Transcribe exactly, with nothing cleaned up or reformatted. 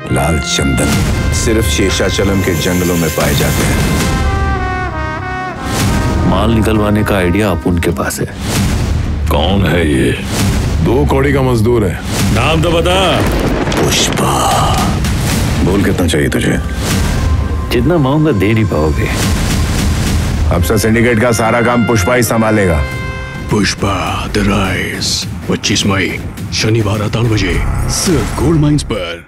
लाल चंदन सिर्फ शेषाचलम के जंगलों में पाए जाते हैं। माल निकलवाने का आइडिया अपुन के पास है। कौन है ये? दो कौड़ी का मजदूर है। नाम तो बता। पुष्पा। बोल कितना चाहिए तुझे? जितना मांगूंगा दे नहीं पाओगे। अब से सिंडिकेट का सारा काम पुष्पा ही संभालेगा। पुष्पा द राइज पच्चीस मई शनिवार आठ बजे सिर्फ गोल्ड माइंस पर।